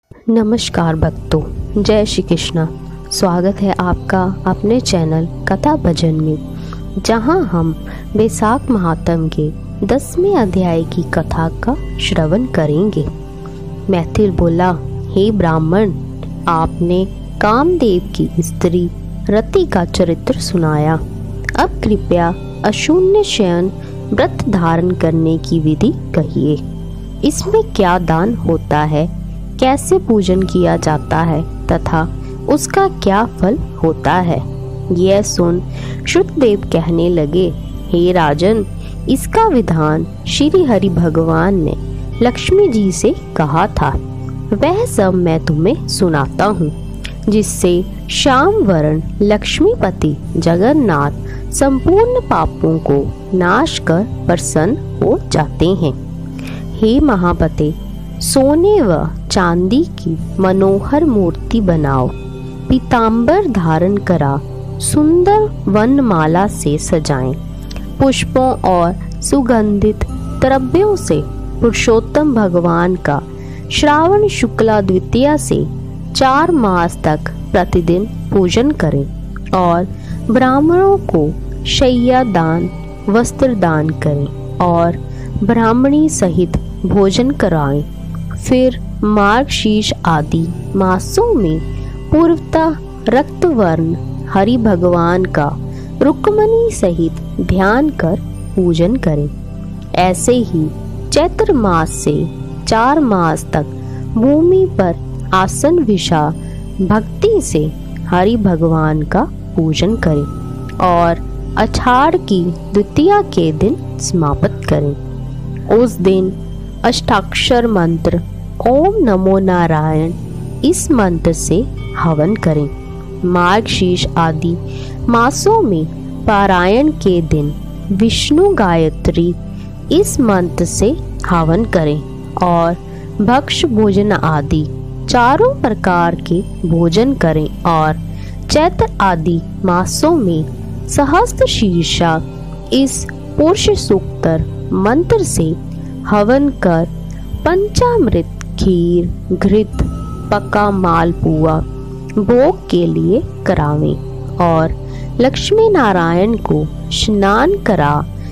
नमस्कार भक्तों, जय श्री कृष्णा। स्वागत है आपका अपने चैनल कथा भजन में, जहां हम वैशाख महात्म के 10वें अध्याय की कथा का श्रवण करेंगे। मैथिल बोला, हे ब्राह्मण, आपने कामदेव की स्त्री रति का चरित्र सुनाया। अब कृपया अशून्य शयन व्रत धारण करने की विधि कहिए। इसमें क्या दान होता है, कैसे पूजन किया जाता है तथा उसका क्या फल होता है। यह सुन श्रुतदेव कहने लगे, हे राजन, इसका विधान श्री हरि भगवान ने लक्ष्मी जी से कहा था। वह सब मैं तुम्हें सुनाता हूँ, जिससे श्याम वरण लक्ष्मीपति जगन्नाथ संपूर्ण पापों को नाश कर प्रसन्न हो जाते हैं। हे महापते, सोने व चांदी की मनोहर मूर्ति बनाओ, पीतांबर धारण करा, सुंदर वनमाला से सजाएं, पुष्पों और सुगंधित द्रव्यों से पुरुषोत्तम भगवान का श्रावण शुक्ला द्वितीया से 4 मास तक प्रतिदिन पूजन करें और ब्राह्मणों को शय्या दान, वस्त्र दान करें और ब्राह्मणी सहित भोजन कराएं। फिर मार्गशीर्ष आदि मासों में पूर्वतः रक्तवर्ण हरि भगवान का रुक्मणी सहित ध्यान कर पूजन करें। ऐसे ही चैत्र मास से 4 मास तक भूमि पर आसन विषा भक्ति से हरि भगवान का पूजन करें और आषाढ़ की द्वितीया के दिन समाप्त करें। उस दिन अष्टाक्षर मंत्र ओम नमो नारायण इस मंत्र से हवन करें। मार्गशीर्ष आदि मासों में पारायण के दिन विष्णु गायत्री इस मंत्र से हवन करें और भक्ष भोजन आदि 4 प्रकार के भोजन करें और चैत्र आदि मासों में सहस्त्र शीर्षा इस पुरुष सूक्तर मंत्र से हवन कर पंचामृत, खीर, घृत, पका मालपुआ भोग के लिए करावें और लक्ष्मी नारायण को स्नान करा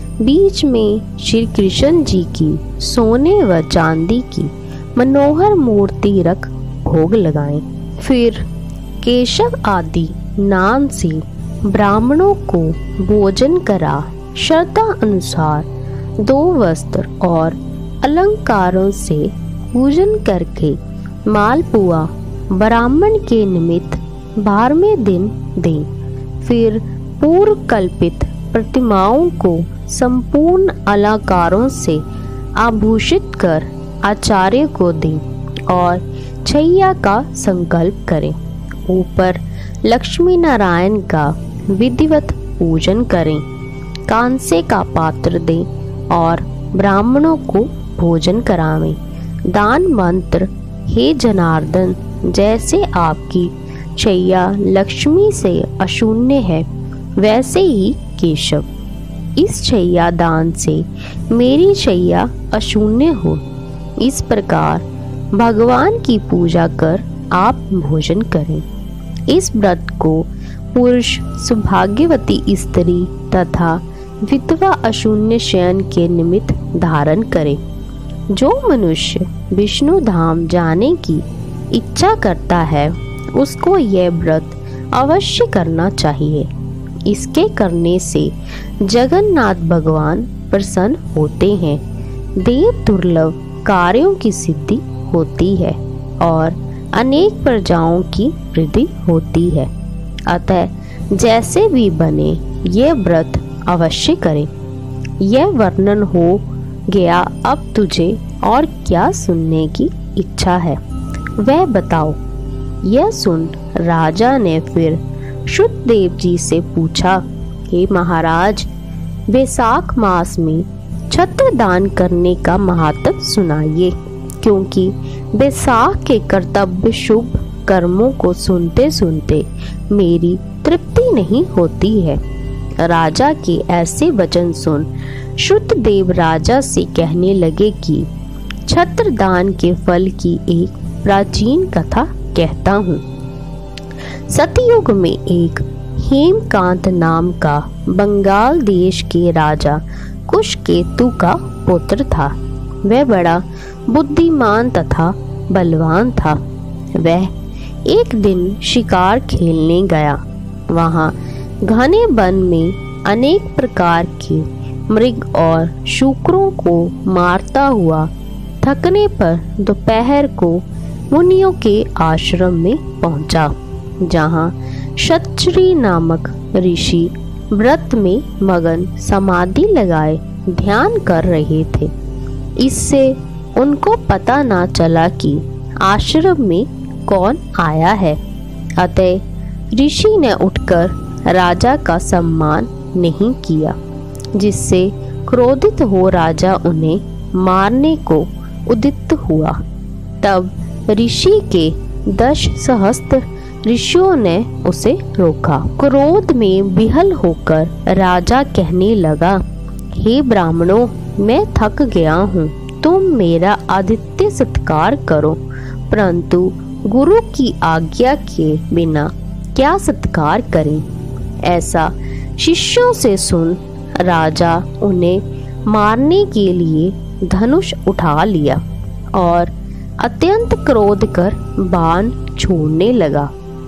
बीच में श्री कृष्ण जी की सोने व चांदी की मनोहर मूर्ति रख भोग लगाएं। फिर केशव आदि नाम से ब्राह्मणों को भोजन करा श्रद्धा अनुसार 2 वस्त्र और अलंकारों से पूजन करके मालपुआ ब्राह्मण के निमित्त 12वें दिन दें। फिर पूर्व कल्पित प्रतिमाओं को संपूर्ण अलंकारों से आभूषित कर आचार्य को दें और छैया का संकल्प करें। ऊपर लक्ष्मी नारायण का विधिवत पूजन करें। कांसे का पात्र दें और ब्राह्मणों को भोजन करावें। दान मंत्र, हे जनार्दन, जैसे आपकी छैया लक्ष्मी से अशून्य है, वैसे ही केशव, इस छैया दान से मेरी छैया अशून्य हो। इस प्रकार भगवान की पूजा कर आप भोजन करें। इस व्रत को पुरुष सौभाग्यवती स्त्री तथा विधवा अशून्य शयन के निमित्त धारण करे। जो मनुष्य विष्णु धाम जाने की इच्छा करता है, उसको यह व्रत अवश्य करना चाहिए। इसके करने से जगन्नाथ भगवान प्रसन्न होते हैं, देव दुर्लभ कार्यों की सिद्धि होती है और अनेक प्रजाओं की वृद्धि होती है। अतः जैसे भी बने यह व्रत अवश्य करें। यह वर्णन हो गया, अब तुझे और क्या सुनने की इच्छा है वह बताओ। यह सुन राजा ने फिर श्रुतदेव जी से पूछा, हे महाराज, वैशाख मास में छत्र दान करने का महत्व सुनाइए, क्योंकि वैशाख के कर्तव्य शुभ कर्मों को सुनते सुनते मेरी तृप्ति नहीं होती है। राजा के ऐसे वचन सुन श्रुतदेव राजा से कहने लगे कि छत्र दान के फल की एक प्राचीन कथा कहता हूँ। सतयुग में एक हेमकांत नाम का बंगाल देश के राजा कुशकेतु का पुत्र था। वह बड़ा बुद्धिमान तथा बलवान था। वह एक दिन शिकार खेलने गया। वहाँ घने वन में अनेक प्रकार के मृग और शूकरों को मारता हुआ थकने पर दोपहर को मुनियों के आश्रम में पहुंचा, जहां शतश्री नामक ऋषि व्रत में मगन समाधि लगाए ध्यान कर रहे थे। इससे उनको पता ना चला कि आश्रम में कौन आया है। अतः ऋषि ने उठकर राजा का सम्मान नहीं किया, जिससे क्रोधित हो राजा उन्हें मारने को उद्यत हुआ। तब ऋषि के 10 सहस्त्र ऋषियों ने उसे रोका। क्रोध में विहल होकर राजा कहने लगा, हे ब्राह्मणों, मैं थक गया हूँ, तुम मेरा आदित्य सत्कार करो, परंतु गुरु की आज्ञा के बिना क्या सत्कार करें। ऐसा शिष्यों से सुन राजा उन्हें मारने के लिए धनुष उठा लिया और अत्यंत क्रोध कर बाण छोड़ने लगा।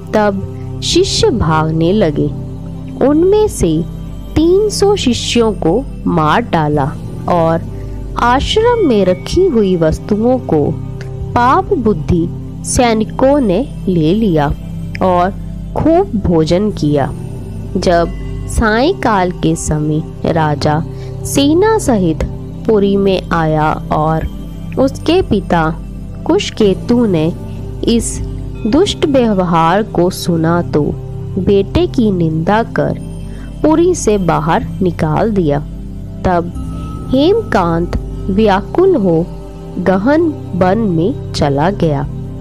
तब शिष्य भागने लगे। उनमें से 300 शिष्यों को मार डाला और आश्रम में रखी हुई वस्तुओं को पाप बुद्धि सैनिकों ने ले लिया और खूब भोजन किया। जब सायंकाल के समय राजा सेना सहित पुरी में आया और उसके पिता कुशकेतु ने इस दुष्ट व्यवहार को सुना तो बेटे की निंदा कर पुरी से बाहर निकाल दिया। तब हेमकांत व्याकुल हो गहन वन में चला गया।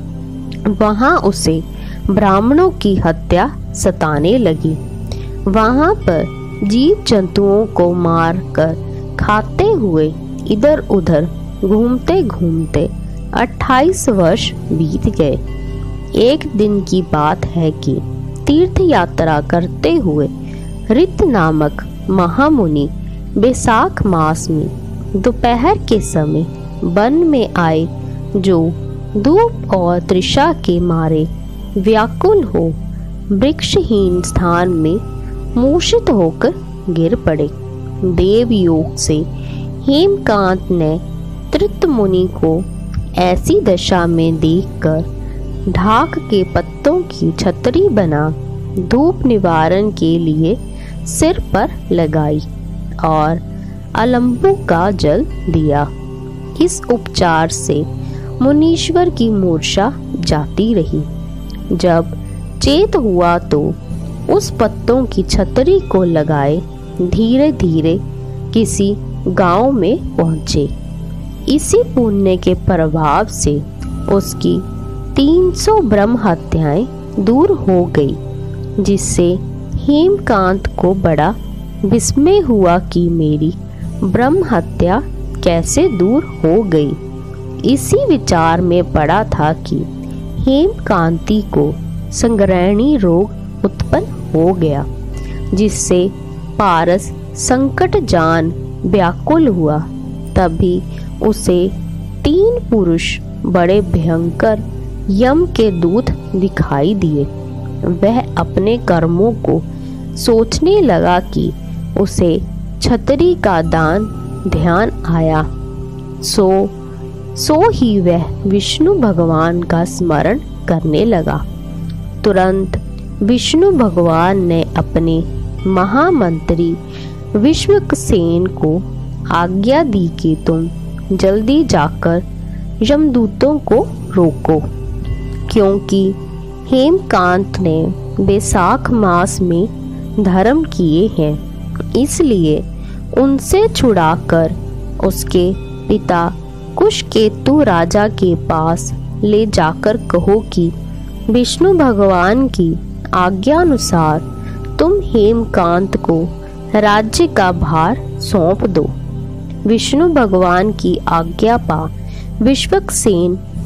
वहां उसे ब्राह्मणों की हत्या सताने लगी। वहां पर जीव जंतुओं को मार कर खाते हुए इधर उधर घूमते घूमते 28 वर्ष बीत गए। एक दिन की बात है कि तीर्थ यात्रा करते हुए ऋत नामक महामुनि बैसाख मास में दोपहर के समय वन में आए, जो धूप और तृषा के मारे व्याकुल हो वृक्षहीन स्थान में मूर्छित होकर गिर पड़े। देव योग से हेमकांत ने तृत मुनि को ऐसी दशा में देखकर ढाक के पत्तों की छतरी बना धूप निवारण के लिए सिर पर लगाई और अलंबू का जल दिया। इस उपचार से मुनीश्वर की मूर्छा जाती रही। जब चेत हुआ तो उस पत्तों की छतरी को लगाए धीरे धीरे किसी गांव में पहुंचे। इसी पुण्य के प्रभाव से उसकी 300 ब्रह्म हत्याएं दूर हो गई, जिससे हेमकांत को बड़ा विस्मय हुआ कि मेरी ब्रह्म हत्या कैसे दूर हो गई। इसी विचार में पड़ा था कि हेमकांती को संग्रहणी रोग उत्पन्न हो गया, जिससे पारस संकट जान व्याकुल हुआ। तभी उसे 3 पुरुष बड़े भयंकर यम के दूत दिखाई दिए। वह अपने कर्मों को सोचने लगा कि उसे छतरी का दान ध्यान आया। सो ही वह विष्णु भगवान का स्मरण करने लगा। तुरंत विष्णु भगवान ने अपने महामंत्री विश्वक्सेन को आज्ञा दी कि तुम जल्दी जाकर यमदूतों को रोको, क्योंकि हेमकांत ने बैसाख मास में धर्म किए हैं। इसलिए उनसे छुड़ाकर उसके पिता कुशकेतु राजा के पास ले जाकर कहो कि विष्णु भगवान की आज्ञानुसार तुम हेमकांत को राज्य का भार सौंप दो। विष्णु भगवान की आज्ञा पा विश्वक्सेन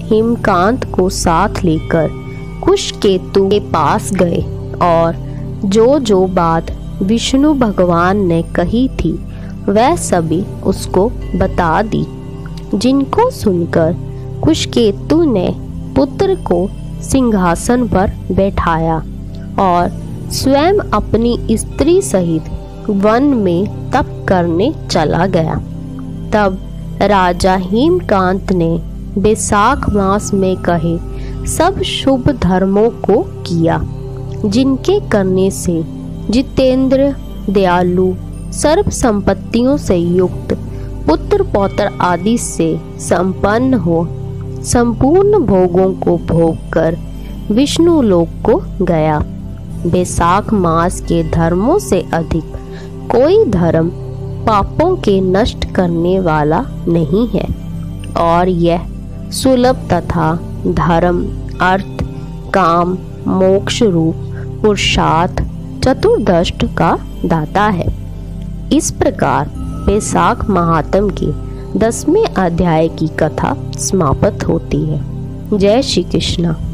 हेमकांत को साथ लेकर कुशकेतु के पास गए और जो जो बात विष्णु भगवान ने कही थी वह सभी उसको बता दी, जिनको सुनकर कुशकेतु ने पुत्र को सिंहासन पर बैठाया और स्वयं अपनी स्त्री सहित वन में तप करने चला गया। तब राजा हेमकांत ने बैसाख मास में कहे सब शुभ धर्मों को किया, जिनके करने से जितेंद्र, दयालु, सर्व संपत्तियों से युक्त, पुत्र पौत्र आदि से संपन्न हो, संपूर्ण भोगों को भोग कर विष्णु लोक को गया। बैसाख मास के धर्मों से अधिक कोई धर्म पापों के नष्ट करने वाला नहीं है और यह सुलभ तथा धर्म, अर्थ, काम, मोक्ष रूप पुरुषार्थ चतुर्दष्ट का दाता है। इस प्रकार बैसाख महात्म के 10वें अध्याय की कथा समाप्त होती है। जय श्री कृष्ण।